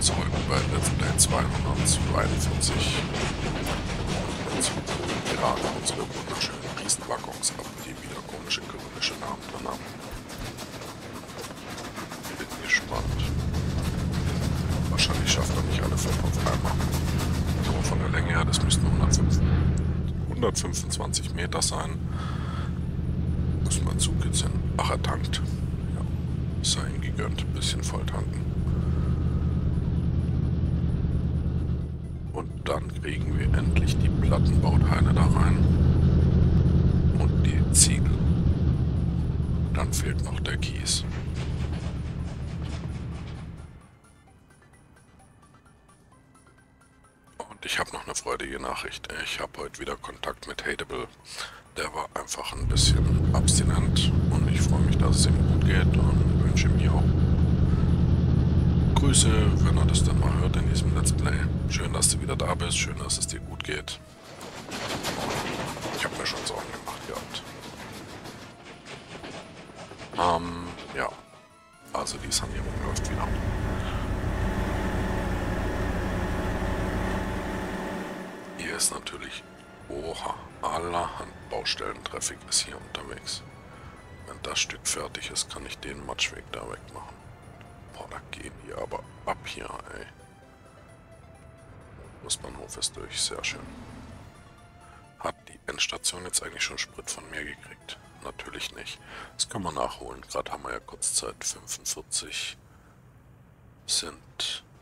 willkommen zurück bei Let's Play 242. Jetzt gerade unsere wunderschönen Riesenwaggons ab, die wieder komische kyrillische Namen drin haben. Bin gespannt. Wahrscheinlich schafft er nicht alle 5 auf einmal. Aber von der Länge her, das müssten 125 Meter sein. Muss man zukitzeln. Ach, er tankt. Ja, sei ihm gegönnt. Bisschen voll tanken. Und dann kriegen wir endlich die Plattenbauteile da rein. Und die Ziegel. Dann fehlt noch der Kies. Und ich habe noch eine freudige Nachricht. Ich habe heute wieder Kontakt mit Hateable. Der war einfach ein bisschen abstinent und ich freue mich, dass es ihm gut geht und wünsche ihm hier auch Grüße, wenn er das dann mal hört in diesem Let's Play. Schön, dass du wieder da bist, schön, dass es dir gut geht. Ich habe mir schon Sorgen gemacht gehabt. Ja, also die Sanierung läuft wieder. Hier ist natürlich, oha, allerhand Baustellentraffic ist hier unterwegs. Wenn das Stück fertig ist, kann ich den Matschweg da wegmachen. Boah, da gehen die aber ab hier, ey. Busbahnhof ist durch, sehr schön. Hat die Endstation jetzt eigentlich schon Sprit von mir gekriegt? Natürlich nicht. Das kann man nachholen. Gerade haben wir ja Kurzzeit 45 sind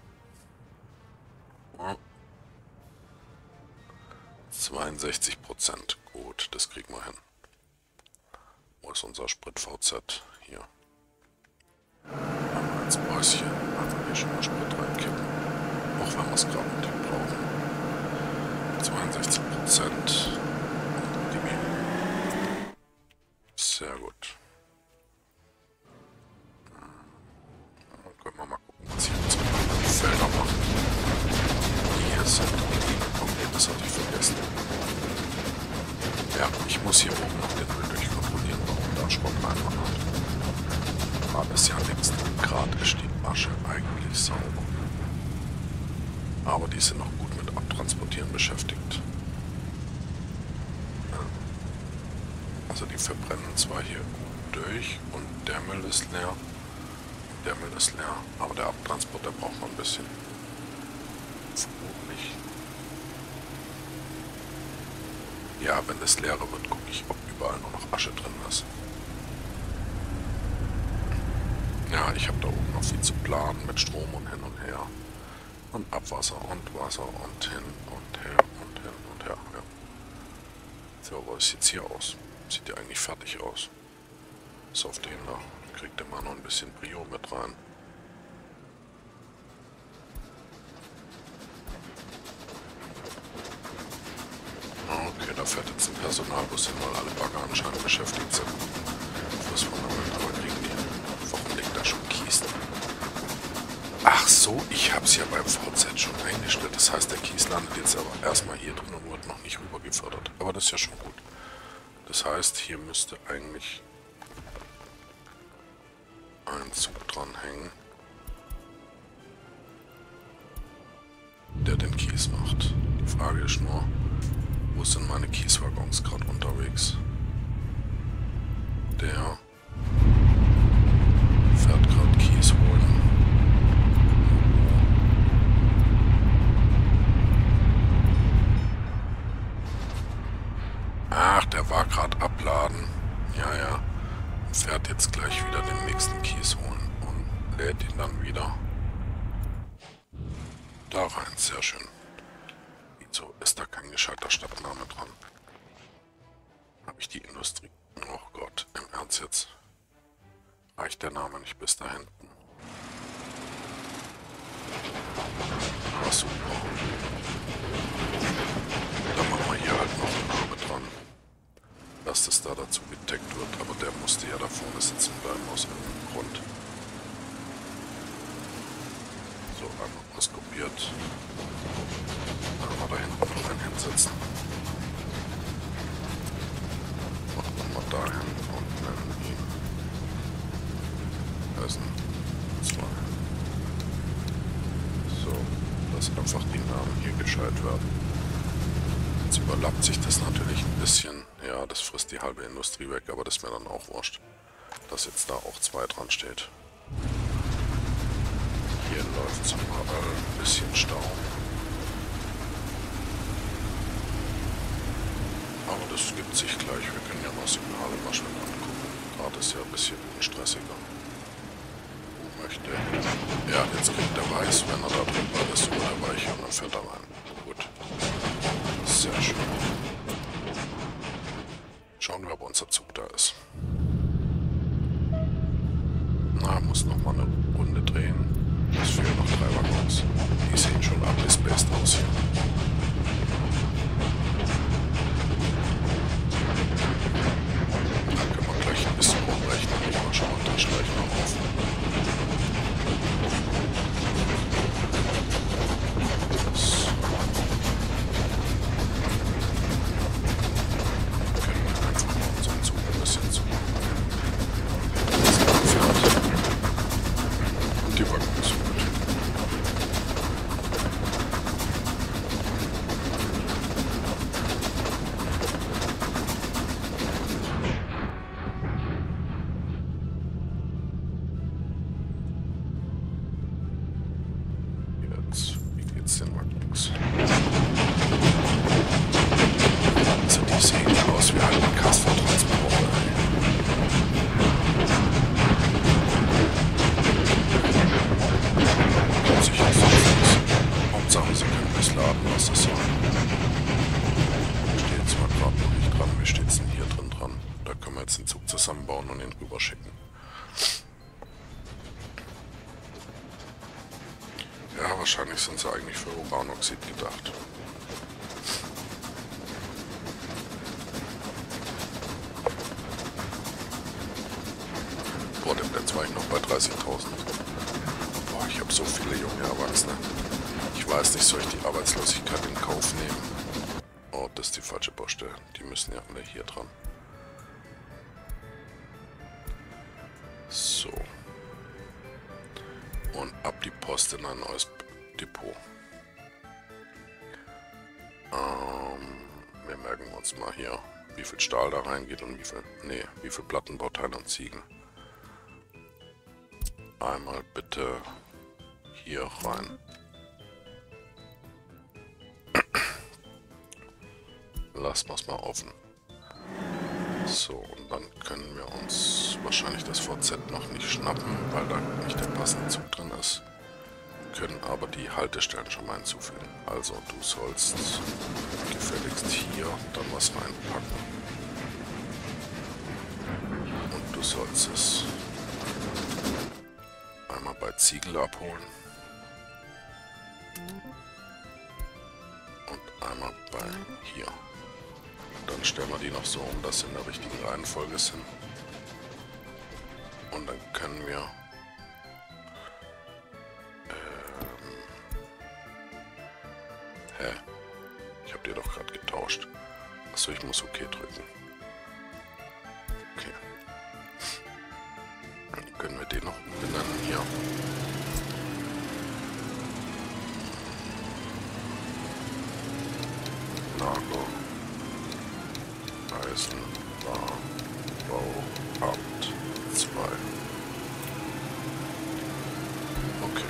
62%. Gut, das kriegen wir hin. Wo ist unser Sprit VZ? Hier. Haben wir jetzt Bäuschen. Einfach hier schon mal Sprit reinkippen. Auch wenn wir es gerade nicht brauchen. 62%. Sehr gut. Dann können wir mal gucken, was hier jetzt die Felder machen. Hier sind. Okay, das hatte ich vergessen. Ja, ich muss hier oben noch den Müll durchkontrollieren, warum da Schrott einfach hat. Aber es ist ja längst gerade ist die Asche eigentlich sauber. Aber die sind noch gut mit Abtransportieren beschäftigt. Also die verbrennen zwar hier gut durch und der Müll ist leer. Der Müll ist leer, aber der Abtransport, der braucht noch ein bisschen. Vermutlich. Ja, wenn es leerer wird, gucke ich, ob überall nur noch Asche drin ist. Ja, ich habe da oben noch viel zu planen mit Strom und hin und her. Und Abwasser und Wasser und hin und her und hin und her. Ja. So, was sieht es hier aus? Sieht ja eigentlich fertig aus. Bis auf den da. Kriegt immer noch ein bisschen Brio mit rein. Okay, da fährt jetzt ein Personalbus hin, weil alle Bagger anscheinend beschäftigt sind. Fürs Fundament, aber kriegen die. Warum liegt da schon Kies? Ach so, ich habe es ja beim VZ schon eingestellt. Das heißt, der Kies landet jetzt aber erstmal hier drin und wird noch nicht rüber gefördert. Aber das ist ja schon gut. Das heißt, hier müsste eigentlich ein Zug dranhängen, der den Kies macht. Die Frage ist nur, wo sind meine Kieswaggons gerade unterwegs? Der fährt gerade Kies holen. Ach, der war gerade abladen. Ja, ja. Und fährt jetzt gleich wieder den nächsten Kies holen und lädt ihn dann wieder da rein. Sehr schön. Wieso ist da kein gescheiter Stadtname dran? Habe ich die Industrie? Oh Gott, im Ernst jetzt? Reicht der Name nicht bis da hinten? Ach super. Dann machen wir hier halt noch einen Name dran. Dass das da dazu gedeckt wird, aber der musste ja da vorne sitzen bleiben aus irgendeinem Grund. So, einmal auskopiert. Dann mal da hinten noch einen hinsetzen. Und nochmal dahin und nennen ihn Essen 2. dass einfach die Namen hier gescheit werden. Jetzt überlappt sich das natürlich ein bisschen. Ja, das frisst die halbe Industrie weg, aber das ist mir dann auch wurscht, dass jetzt da auch 2 dran steht. Hier läuft es überall ein bisschen Stau. Aber das gibt sich gleich. Wir können ja mal Signale mal schnell angucken. Gerade ist ja ein bisschen unstressiger. Wo möchte er? Ja, jetzt kriegt er weiß, wenn er da drüber ist, oder der Weiche, und dann fährt er rein. Gut. Sehr schön. Schauen wir, ob unser Zug da ist. Na, muss noch mal eine Runde drehen. Es fehlen noch 3 Waggons. Die sehen schon abgespaced aus hier. Da können wir gleich ein bisschen rumrechnen. Ich mal schauen, dann gleich noch auf. So. Können wir einfach mal unseren Zug ein bisschen zu. Und die Waggons. Also die sehen ja aus wie ein Kastortransporter. Sicher ist das. Hauptsache sie können das laden, was es soll. Steht zwar gerade noch nicht dran, wie steht es denn hier dran? Da können wir jetzt den Zug zusammenbauen und ihn rüberschicken. Ja, wahrscheinlich sind sie eigentlich für Uranoxid gedacht. Boah, jetzt war ich noch bei 30.000. Boah, ich habe so viele junge Erwachsene. Ich weiß nicht, soll ich die Arbeitslosigkeit in Kauf nehmen? Oh, das ist die falsche Baustelle. Die müssen ja alle hier dran. So. Und ab die Post in ein neues Depot. Wir merken uns mal hier, wie viel Stahl da reingeht und wie viel Plattenbauteile und Ziegel. Einmal bitte hier rein. Lassen wir es mal offen. So, und dann können wir uns wahrscheinlich das VZ noch nicht schnappen, weil da nicht der passende Zug drin ist. Können aber die Haltestellen schon mal hinzufügen. Also du sollst gefälligst hier dann was reinpacken. Und du sollst es einmal bei Ziegel abholen. Und einmal bei hier. Dann stellen wir die noch so um, dass sie in der richtigen Reihenfolge sind. Und dann können wir ich habe dir doch gerade getauscht. Achso, ich muss OK drücken. Okay. Dann können wir den noch umbenennen hier. Lager. Eisenbahn-Bauamt 2. Okay.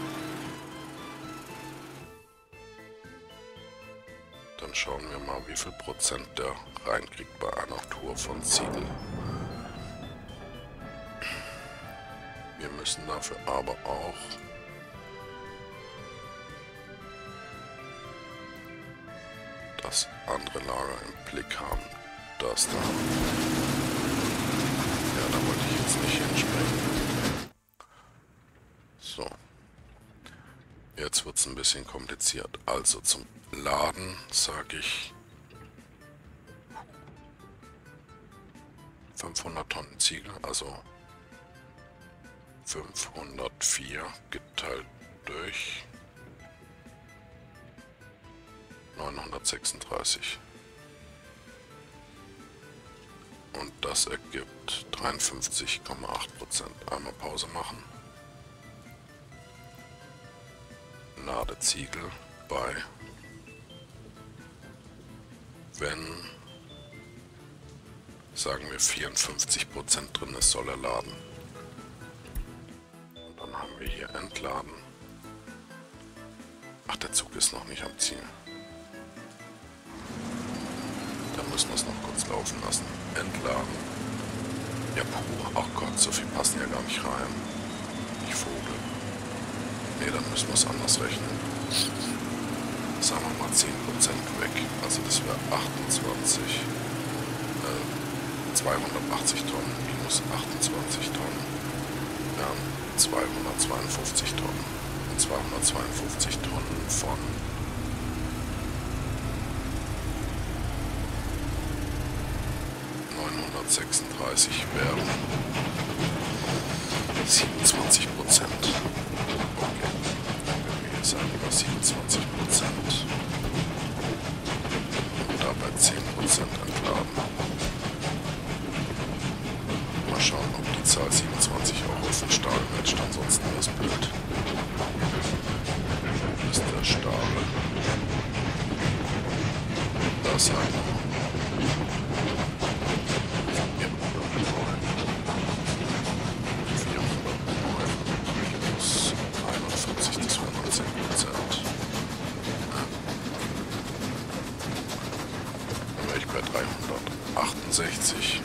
Dann schauen wir mal, wie viel Prozent der reinkriegt bei einer Tour von Ziegel. Wir müssen dafür aber auch das andere Lager im Blick haben. Das da. Ja, da wollte ich jetzt nicht hinspringen. So. Jetzt wird es ein bisschen kompliziert. Also zum Laden sage ich 500 Tonnen Ziegel, also 504 geteilt durch 936. Und das ergibt 53,8%. Einmal Pause machen. Ladeziegel bei, wenn, sagen wir, 54% drin ist, soll er laden. Und dann haben wir hier entladen. Ach, der Zug ist noch nicht am Ziel. Dann müssen wir es noch kurz laufen lassen. Entladen. Ja, puh. Ach Gott, so viel passen ja gar nicht rein. Ich Vogel. Ne, dann müssen wir es anders rechnen. Sagen wir mal 10% weg. Also das wäre 280 Tonnen minus 28 Tonnen wären 252 Tonnen. Und 252 Tonnen von 936 wären 27%. Okay, wenn wir jetzt sagen über 27% und dabei 10% entladen. Mal schauen, ob die Zahl 27 auch auf den Stahl matcht, ansonsten wäre es blöd. Wo ist der Stahl? Da sagen wir. Bei 368.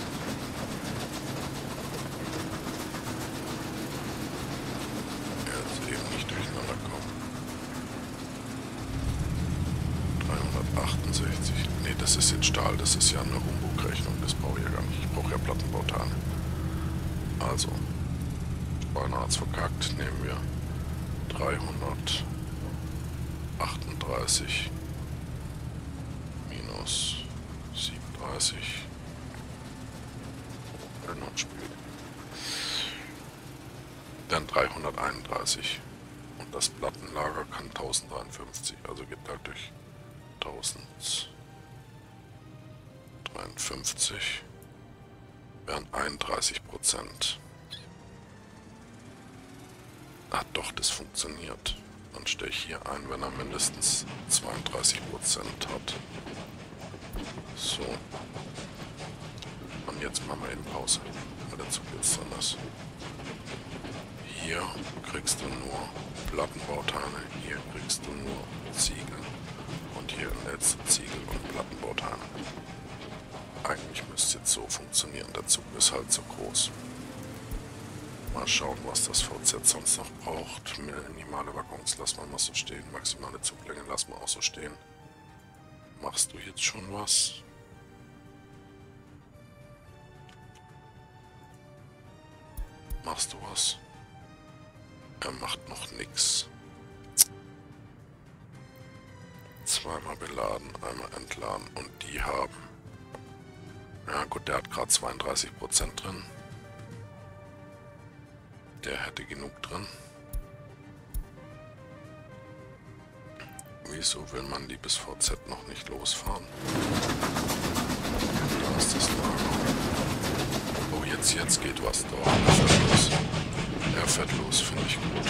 Jetzt eben nicht durcheinander kommen. 368. Ne, das ist jetzt Stahl, das ist ja eine Humbug-Rechnung, das brauche ich ja gar nicht. Ich brauche ja Plattenbauteile. Also, beinahe hat's verkackt, nehmen wir 338 minus 37. Dann 331. Und das Plattenlager kann 1053, also geht halt durch 1053. Wären 31%. Ah doch, das funktioniert. Dann stelle ich hier ein, wenn er mindestens 32% hat. So. Und jetzt machen wir in Pause, weil der Zug jetzt drin ist. Hier kriegst du nur Plattenbauteile, hier kriegst du nur Ziegel und hier letzte Ziegel und Plattenbauteile. Eigentlich müsste es jetzt so funktionieren, der Zug ist halt so groß. Mal schauen, was das VZ sonst noch braucht. Minimale Waggons lassen wir mal so stehen, maximale Zuglänge lassen wir auch so stehen. Machst du jetzt schon was? Machst du was? Er macht noch nichts. Zweimal beladen, einmal entladen und die haben. Ja gut, der hat gerade 32% drin. Der hätte genug drin. Wieso will man die bis VZ noch nicht losfahren? Da ist das Lager. Oh, jetzt geht was. Doch, er fährt los. Er fährt los, finde ich gut.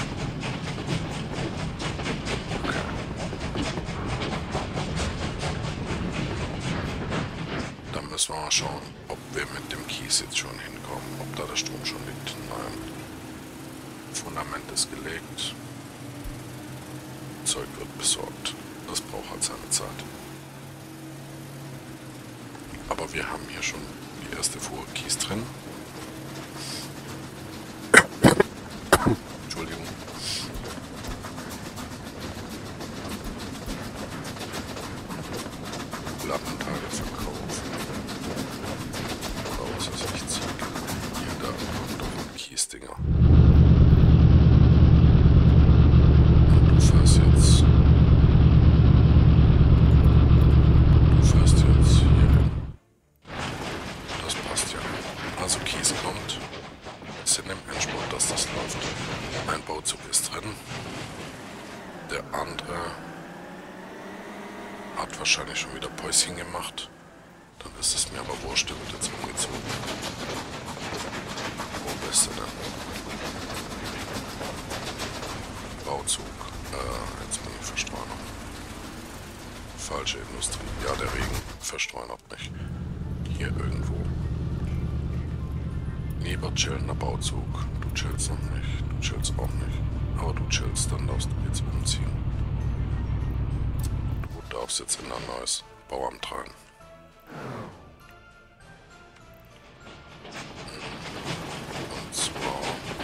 Okay. Dann müssen wir mal schauen, ob wir mit dem Kies jetzt schon hinkommen. Ob da der Strom schon liegt. Nein. Fundament ist gelegt. Zeug wird besorgt. Das braucht halt seine Zeit. Aber wir haben hier schon die erste Fuhre Kies drin. Entschuldigung. Plattenteile verkaufen. Raus ist nicht Ziegel. Hier, da kommt doch ein Kiesdinger. Wahrscheinlich schon wieder Päuschen gemacht. Dann ist es mir aber wurscht, der wird jetzt umgezogen. Wo bist du denn? Bauzug. Jetzt bin ich Verstreuner. Falsche Industrie. Ja, der Regen verstreunert mich. Hier irgendwo. Lieber chillender Bauzug. Du chillst noch nicht. Du chillst auch nicht. Aber du chillst, dann darfst du jetzt umziehen. Du darfst jetzt in ein neues Bauamt rein. Und zwar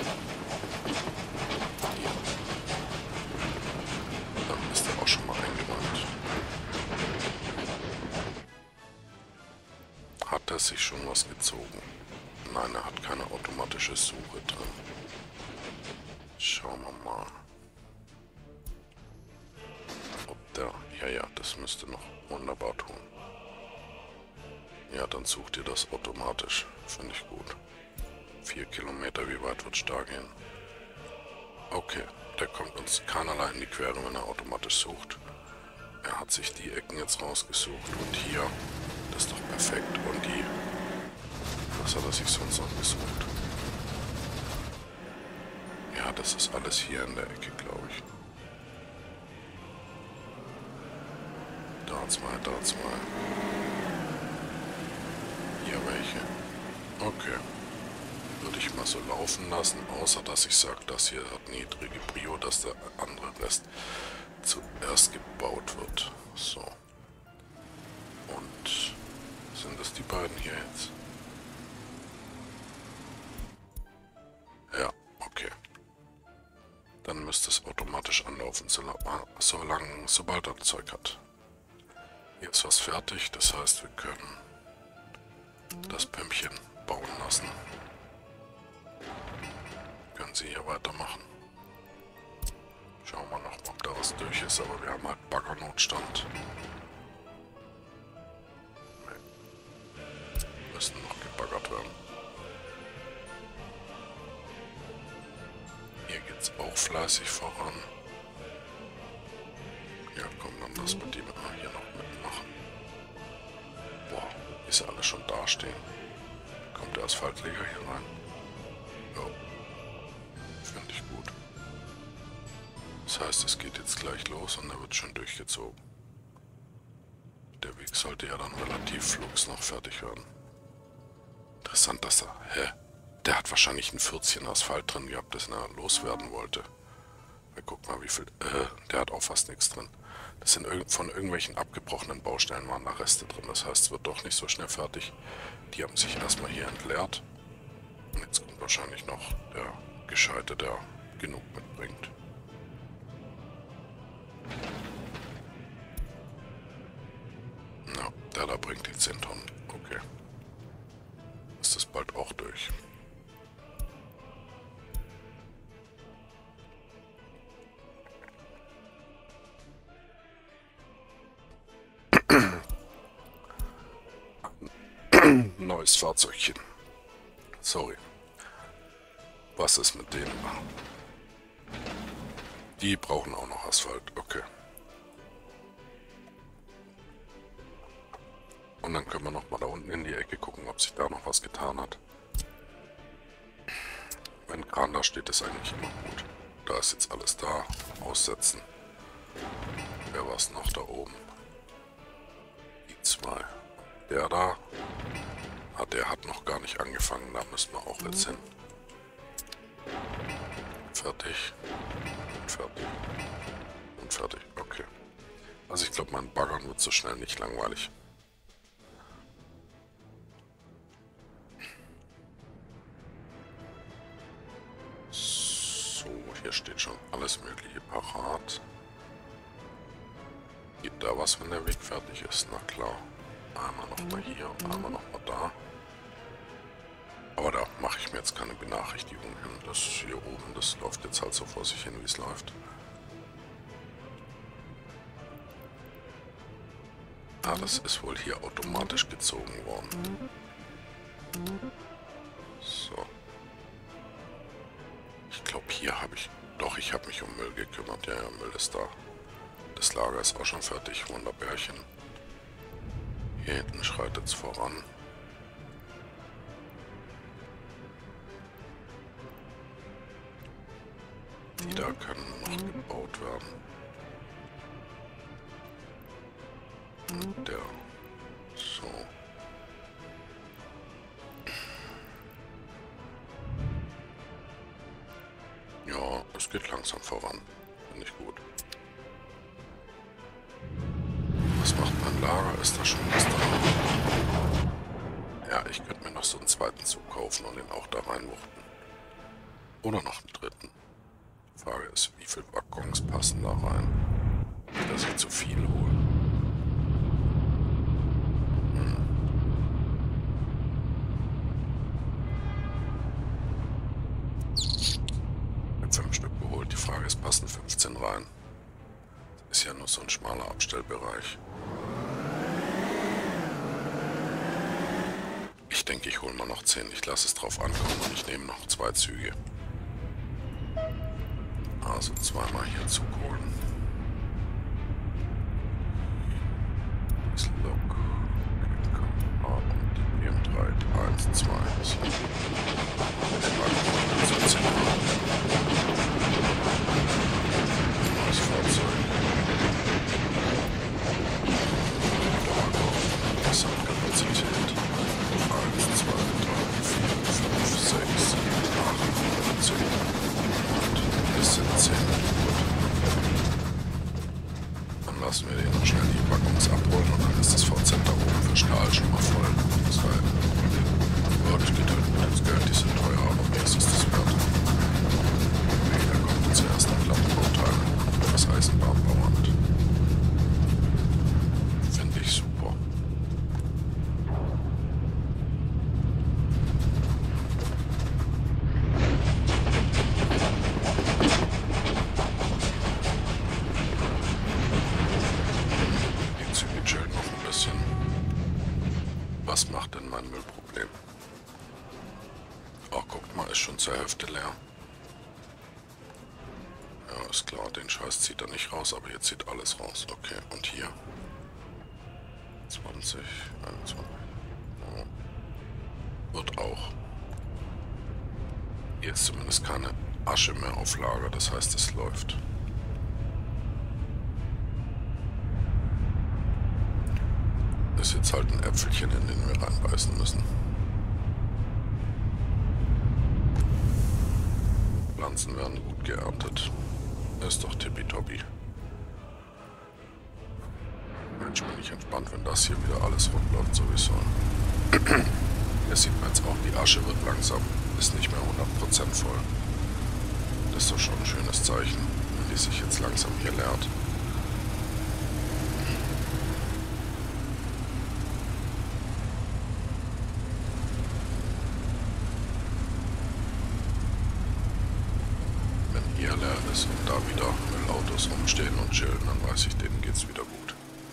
hier. Dann ist er auch schon mal eingeräumt. Hat er sich schon was gezogen? Nein, er hat keine automatische Suche drin. Schauen wir mal. Ob der... Ja, das müsste noch wunderbar tun. Ja, dann sucht ihr das automatisch. Finde ich gut. 4 Kilometer, wie weit wird es da gehen? Okay, der kommt uns keinerlei in die Quere, wenn er automatisch sucht. Er hat sich die Ecken jetzt rausgesucht und hier, das ist doch perfekt. Und die, was hat er sich sonst noch gesucht? Ja, das ist alles hier in der Ecke, glaube ich. Da zwei, da zwei. Hier welche. Okay. Würde ich mal so laufen lassen, außer dass ich sage, das hier hat niedrige Prio, dass der andere Rest zuerst gebaut wird. So. Und sind das die beiden hier jetzt? Ja, okay. Dann müsste es automatisch anlaufen, sobald er Zeug hat. Hier ist was fertig, das heißt, wir können das Pümpchen bauen lassen. Können sie hier weitermachen. Schauen wir noch, ob da was durch ist, aber wir haben halt Baggernotstand. Nee. Müssen noch gebaggert werden. Hier geht's auch fleißig voran. Ja, komm, dann lass mal die hier noch mitmachen. Boah, ist ja alles schon dastehen. Kommt der Asphaltleger hier rein? Ja. Finde ich gut. Das heißt, es geht jetzt gleich los und er wird schon durchgezogen. Der Weg sollte ja dann relativ flugs noch fertig werden. Interessant, dass er... Hä? Der hat wahrscheinlich ein 14 Asphalt drin gehabt, das er loswerden wollte. Guck mal, wie viel... der hat auch fast nichts drin. Das sind von irgendwelchen abgebrochenen Baustellen waren da Reste drin. Das heißt, es wird doch nicht so schnell fertig. Die haben sich erstmal hier entleert. Und jetzt kommt wahrscheinlich noch der Gescheite, der genug mitbringt. Ja, der da bringt die 10 Tonnen. Okay. Ist das bald auch durch. Neues Fahrzeugchen. Sorry. Was ist mit denen? Die brauchen auch noch Asphalt. Okay. Und dann können wir noch mal da unten in die Ecke gucken, ob sich da noch was getan hat. Wenn Kran da steht, ist eigentlich immer gut. Da ist jetzt alles da. Aussetzen. Wer war es noch da oben? Die zwei. Der da. Der hat noch gar nicht angefangen. Da müssen wir auch jetzt hin. Fertig. Und fertig. Und fertig. Okay. Also ich glaube, mein Baggern wird so schnell nicht langweilig. So, hier steht schon alles Mögliche parat. Gibt da was, wenn der Weg fertig ist? Na klar. Einmal noch mal hier und einmal noch mal da. Aber da mache ich mir jetzt keine Benachrichtigung hin. Das hier oben, das läuft jetzt halt so vor sich hin, wie es läuft. Ah, das ist wohl hier automatisch gezogen worden. So. Ich glaube, hier habe ich... Doch, ich habe mich um Müll gekümmert. Ja, Müll ist da. Das Lager ist auch schon fertig. Wunderbärchen. Hier hinten schreitet es voran. Die da können noch gebaut werden. Und der. So. Ja, es geht langsam voran. Finde ich gut. Was macht mein Lager? Ist da schon was da? Ja, ich könnte mir noch so einen zweiten Zug kaufen und den auch da reinwuchten. Oder noch einen dritten. Die Frage ist, wie viele Waggons passen da rein? Nicht, dass ich zu viel hole. Ich habe 5 Stück geholt. Die Frage ist, passen 15 rein? Ist ja nur so ein schmaler Abstellbereich. Ich denke, ich hole mal noch 10. Ich lasse es drauf ankommen und ich nehme noch 2 Züge. Also zweimal hier Zug holen. Das Lok. Und die BM3. 1, 2. So. Neues Fahrzeug. Das hat Kapazität. 1, 2, 3, 4, 5, 6, 8, 10. Und es sind 10. Dann lassen wir den noch schnell die Waggons abholen und dann ist das VZ da oben für Stahl schon mal voll. Das heißt, das geht halt mit ins Geld, die sind teuer, aber mir ist es das wert. Okay, da kommt zuerst ein Plattenbauteil. Das Eisenbahnbauamt. Finde ich super. Die Züge chillen noch ein bisschen. Was macht denn mein Müllproblem? Oh, guckt mal, ist schon zur Hälfte leer. Ja, ist klar, den Scheiß zieht er nicht raus, aber hier zieht alles raus. Okay, und hier? 20, 21. Oh. Wird auch. Hier ist zumindest keine Asche mehr auf Lager, das heißt, es läuft. Ist jetzt halt ein Äpfelchen, in den wir reinbeißen müssen. Pflanzen werden gut geerntet. Ist doch tippitoppi. Mensch, bin ich entspannt, wenn das hier wieder alles rund läuft, sowieso. Hier sieht man jetzt auch, die Asche wird langsam, ist nicht mehr 100% voll. Das ist doch schon ein schönes Zeichen, wenn die sich jetzt langsam hier leert. Hier leer ist und da wieder Müllautos rumstehen und chillen, dann weiß ich, denen geht's wieder gut.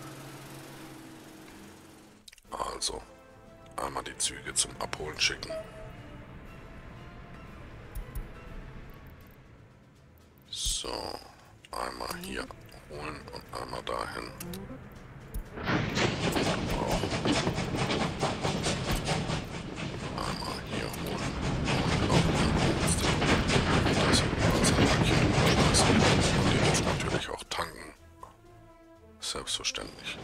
Also, einmal die Züge zum Abholen schicken. So, einmal hier holen und einmal dahin. Einmal hier holen und auch das und die dürfen natürlich auch tanken. Selbstverständlich.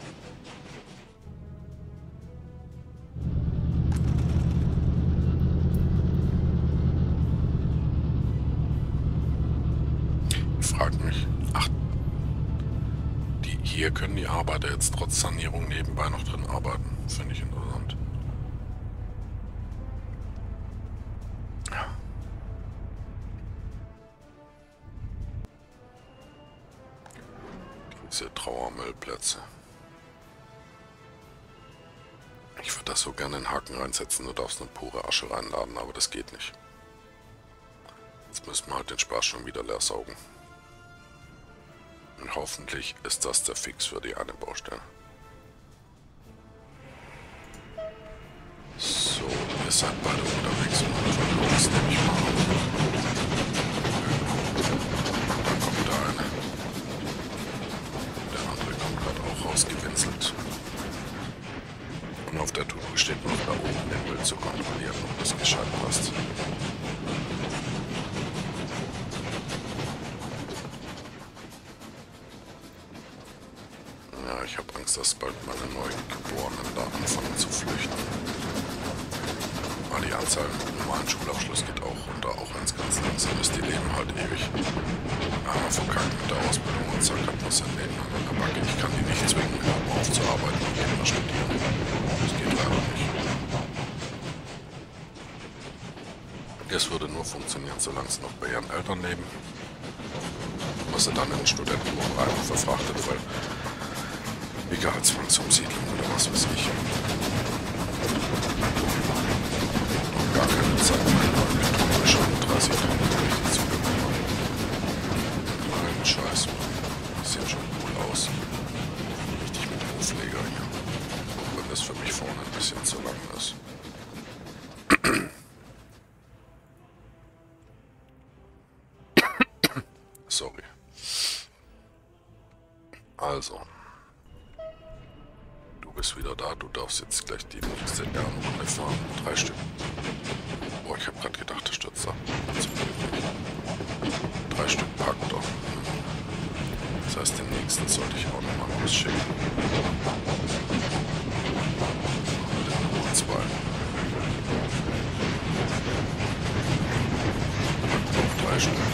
Ich frage mich, ach, hier können die Arbeiter jetzt trotz Sanierung nebenbei noch drin arbeiten. Finde ich interessant. Diese Trauermüllplätze. Ich würde das so gerne in Haken reinsetzen, du darfst eine pure Asche reinladen, aber das geht nicht. Jetzt müssen wir halt den Spaß schon wieder leer saugen. Und hoffentlich ist das der Fix für die eine Baustelle. So, ihr seid beide unterwegs und verkaufst, nehme ich mal auf. Da kommt der eine. Der andere kommt gerade auch rausgewinselt. Und auf der To-Do steht noch da oben den Müll zu kontrollieren, ob das gescheit passt. Ich habe Angst, dass bald meine Neugeborenen da anfangen zu flüchten. Aber die Anzahl im normalen Schulabschluss geht auch runter, auch wenn es ganz langsam ist. Die leben halt ewig. Aber verkackt mit der Ausbildung und zack, hat man sein Leben an der Backe. Ich kann die nicht zwingen, aufzuarbeiten und Kinder studieren. Das geht leider nicht. Das würde nur funktionieren, solange sie noch bei ihren Eltern leben. Was sie dann in den Studentenwohnungen einfach verfrachtet, weil egal, Zwangsumsiedlung oder was weiß ich. Noch gar keine Zeit mehr, weil wir tun schon 30 Tonnen richtig zugekommen. Nein, Scheiß. Die sehen schon cool aus. Richtig mit Aufleger hier. Auch wenn das für mich vorne ein bisschen zu lang ist. Sorry. Also. Du bist wieder da. Du darfst jetzt gleich die nächste Ehrenrunde fahren. 3 Stück. Boah, ich habe gerade gedacht, der stürzt ab. 3 Stück packt doch. Das heißt, den nächsten sollte ich auch nochmal rausschicken. Den Nummer 2. Packt noch 3 Stück.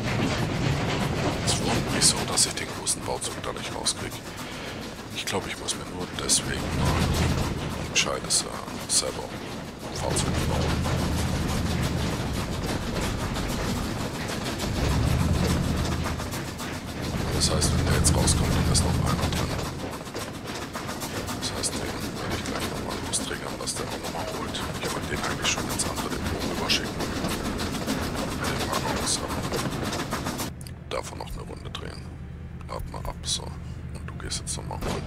Es wundert mich so, dass ich den großen Bauzug da nicht rauskriege. Ich glaube, ich muss mir nur deswegen mal ein gescheites selber Fahrzeug bauen. Das heißt, wenn der jetzt rauskommt, dann ist noch einer drin. Das heißt, den werde ich gleich nochmal lostriggern, dass der auch nochmal holt. Ich wollte den eigentlich schon ins andere Depot rüberschicken. Mit den Waggons. Davon noch eine Runde drehen. Lad mal ab, so. Und du gehst jetzt nochmal holen.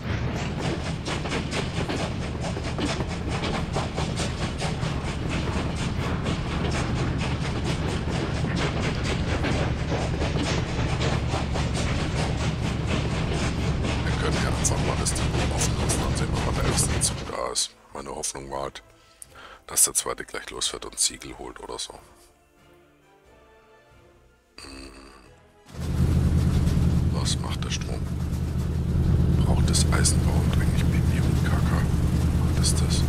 Wir können ja einfach mal das Depot offen lassen, dann sehen wir, wann der erste Zug da ist. Meine Hoffnung war halt, dass der zweite gleich losfährt und Ziegel holt oder so. Was macht der Strom? Braucht das Eisenbau und eigentlich Pipi und Kaka? Was ist das?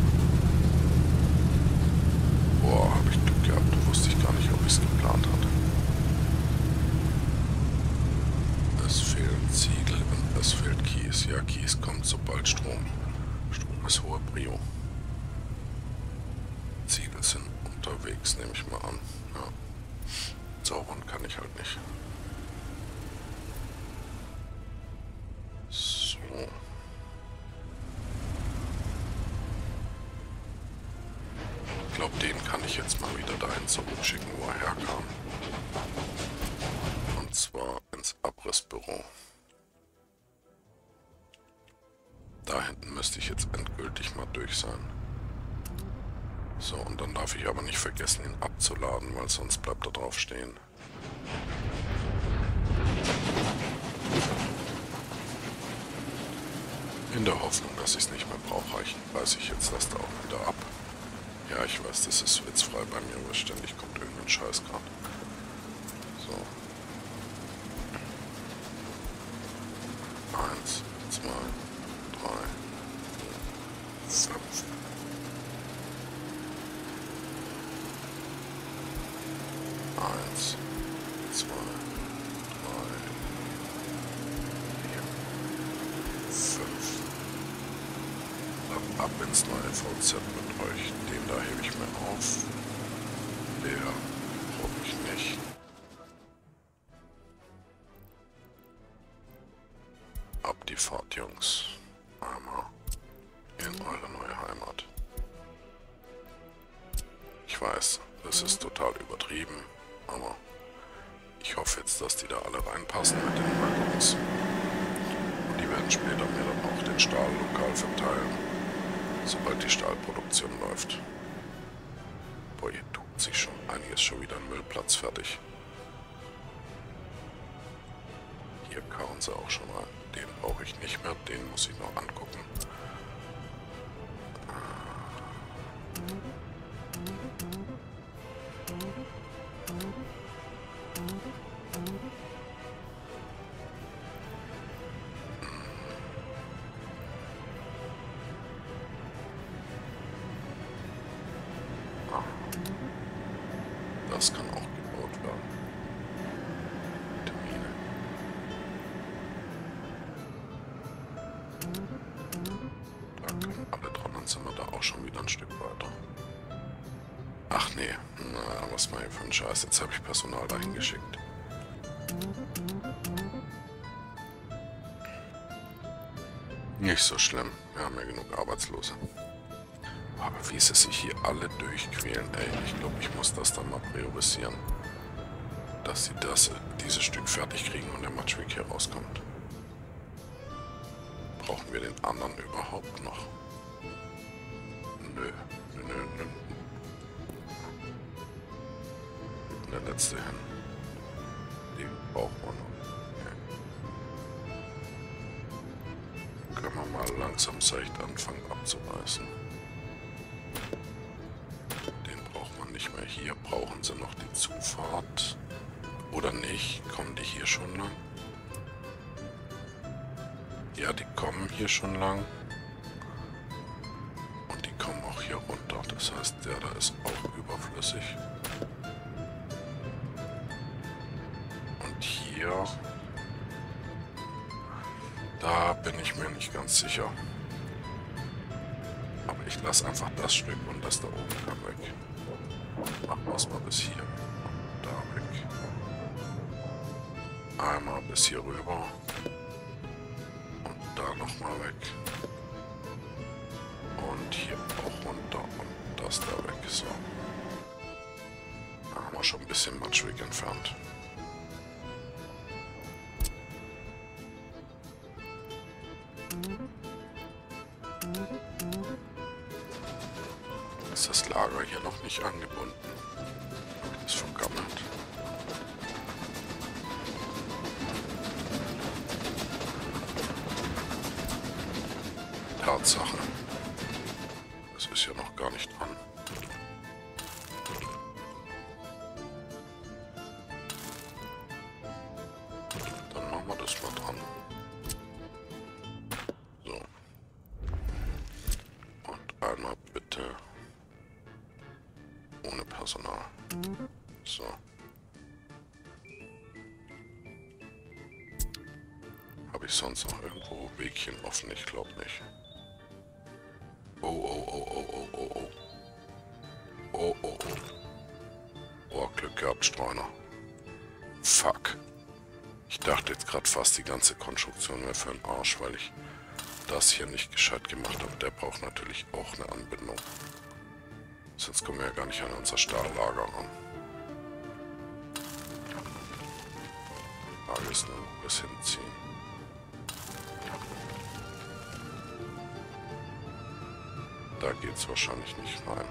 Boah, habe ich Glück gehabt. Da wusste ich gar nicht, ob ich es geplant hatte. Es fehlen Ziegel und es fehlt Kies. Ja, Kies kommt sobald Strom. Strom ist hohe Prio. Ziegel sind unterwegs, nehme ich mal an. Ja. Zaubern kann ich halt nicht. So. Ich glaube, den kann ich jetzt mal wieder dahin zurückschicken, wo er herkam. Und zwar ins Abrissbüro. Da hinten müsste ich jetzt endgültig mal durch sein. So, und dann darf ich aber nicht vergessen, ihn abzuladen, weil sonst bleibt er drauf stehen. In der Hoffnung, dass ich es nicht mehr brauche, reiße ich jetzt das da auch wieder ab. Ja, ich weiß, das ist witzfrei bei mir, aber ständig kommt irgendein Scheiß gerade. So. 1, 2, 3, 4, 5. Eins, 2, 3, 4, 5. Dann ab ins neue VZ mit euch. Den da hebe ich mir auf. Der brauche ich nicht. Ab die Fahrt, Jungs. Einmal in eure neue Heimat. Ich weiß, das ist total übertrieben. Aber ich hoffe jetzt, dass die da alle reinpassen mit den Waggons. Und die werden später mir dann auch den Stahl lokal verteilen, sobald die Stahlproduktion läuft. Boah, hier tut sich schon einiges schon wieder ein Müllplatz fertig. Hier kauen sie auch schon rein. Den brauche ich nicht mehr, den muss ich noch angucken. Da können alle dran, dann sind wir da auch schon wieder ein Stück weiter. Ach nee, na, was mal hier für ein Scheiß. Jetzt habe ich Personal dahin geschickt. Nicht so schlimm, wir haben ja genug Arbeitslose. Aber wie sie sich hier alle durchquälen, ey, ich glaube, ich muss das dann mal priorisieren. Dass sie dieses Stück fertig kriegen und der Matchweg hier rauskommt. Brauchen wir den anderen überhaupt noch? Nö, nö, nö, nö. Der letzte hin. Den brauchen wir noch. Okay. Können wir mal langsam seicht anfangen abzureißen. Den braucht man nicht mehr. Hier brauchen sie noch die Zufahrt. Oder nicht? Kommen die hier schon lang? Ja, die kommen hier schon lang. Und die kommen auch hier runter. Das heißt, der da ist auch überflüssig. Und hier... Da bin ich mir nicht ganz sicher. Aber ich lasse einfach das Stück und das da oben kann weg. Machen wir es mal bis hier. Und da weg. Einmal bis hier rüber. Und da nochmal weg. Und hier auch runter und das da weg. So. Da haben wir schon ein bisschen Matschweg entfernt. Ist das Lager hier noch nicht angebunden? Das ist vergammelt. Tatsache. Das ist ja noch gar nicht dran. Dann machen wir das mal dran. So. Und einmal bitte ohne Personal. So. Habe ich sonst noch irgendwo Wegchen offen? Ich glaube nicht. Oh, oh, oh, oh, oh, oh, oh. Oh, oh, oh. Oh, Glück gehabt, Streuner. Fuck. Ich dachte jetzt gerade fast, die ganze Konstruktion wäre für den Arsch, weil ich das hier nicht gescheit gemacht habe. Der braucht natürlich auch eine Anbindung. Sonst kommen wir ja gar nicht an unser Stahllager ran. Die Frage ist nur, wo wir es hinziehen. Da geht es wahrscheinlich nicht rein.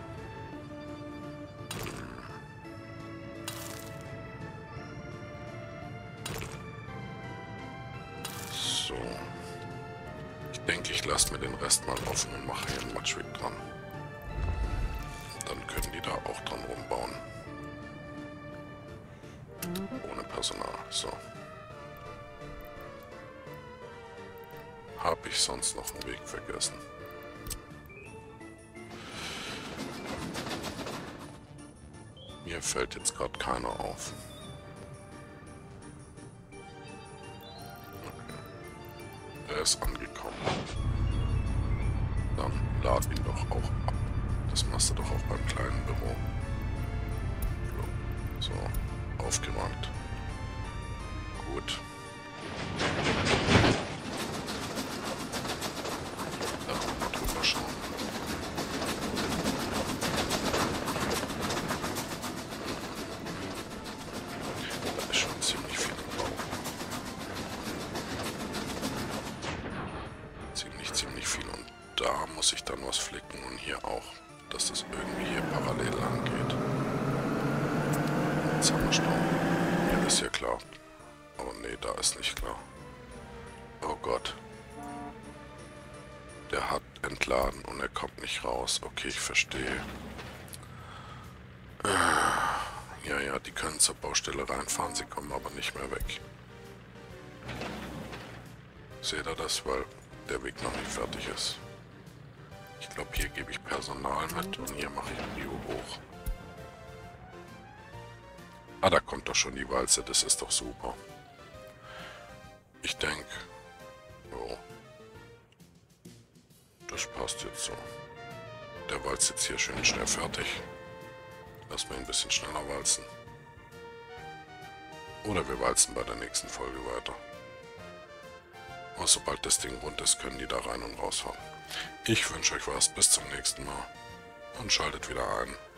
So. Ich denke, ich lasse mir den Rest mal offen und mache hier einen Matchweg dran. Dann können die da auch dran rumbauen. Ohne Personal. So. Habe ich sonst noch einen Weg vergessen? Mir fällt jetzt gerade keiner auf. Okay. Er ist angekommen. Dann lad ihn doch auch ab. Das machst du doch auch beim kleinen Büro. So, aufgeräumt. Gut. Da mal drüber schauen. Da ist schon ziemlich viel im Bau. Ziemlich viel. Und da muss ich dann was flicken und hier auch, dass das irgendwie hier parallel lang geht. Jetzt haben wir Stau. Hier ist ja klar. Aber nee, da ist nicht klar. Oh Gott. Der hat entladen und er kommt nicht raus. Okay, ich verstehe. Ja, die können zur Baustelle reinfahren, sie kommen aber nicht mehr weg. Seht ihr das, weil der Weg noch nicht fertig ist? Ich glaube, hier gebe ich Personal mit und hier mache ich Bio hoch. Ah, da kommt doch schon die Walze, das ist doch super. Ich denke, so, Das passt jetzt so. Der walzt jetzt hier schön schnell fertig. Lass mal ihn ein bisschen schneller walzen. Oder wir walzen bei der nächsten Folge weiter. Und sobald das Ding rund ist, können die da rein und rausfahren. Ich wünsche euch was. Bis zum nächsten Mal. Und schaltet wieder ein.